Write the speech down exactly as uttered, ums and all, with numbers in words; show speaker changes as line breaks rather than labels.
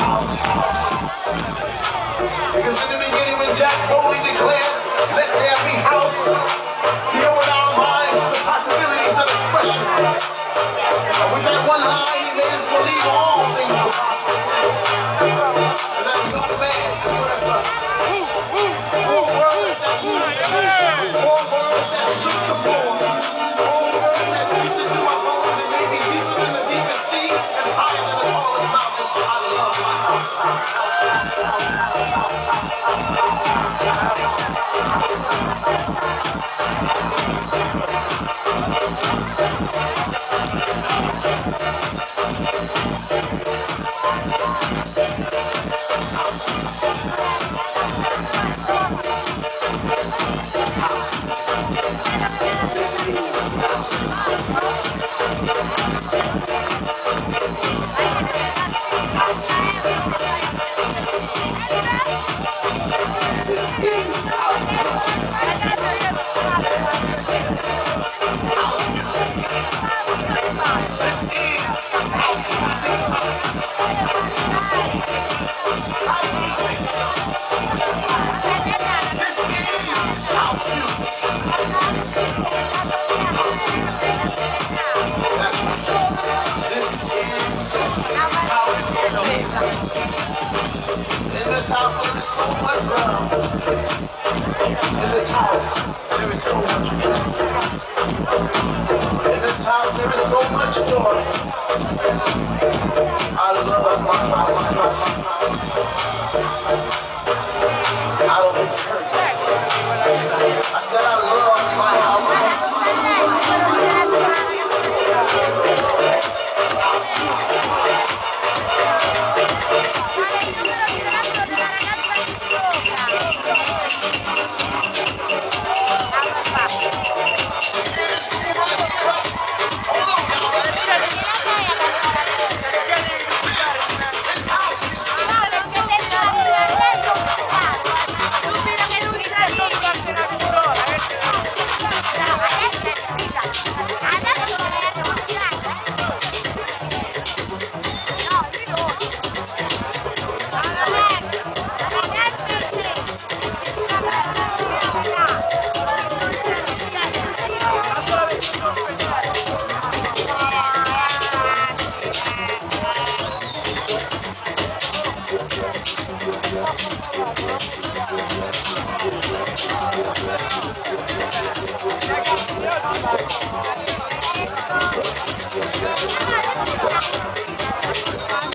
Because in the beginning when Jack boldly declared, let there be house, he opened our minds to the possibilities of expression. And with that one line, he made us believe all things were possible. And that young man expressed us four words that four words that shook the floor, four words that reached into my bones and made me deeper than the deepest sea and higher than the tallest mountain. I love my house. In this house there is so much love. In this house there is so much peace. In this house there is so much joy. I love my house. I don't think it's hurt. I said I love my house.
Thank you.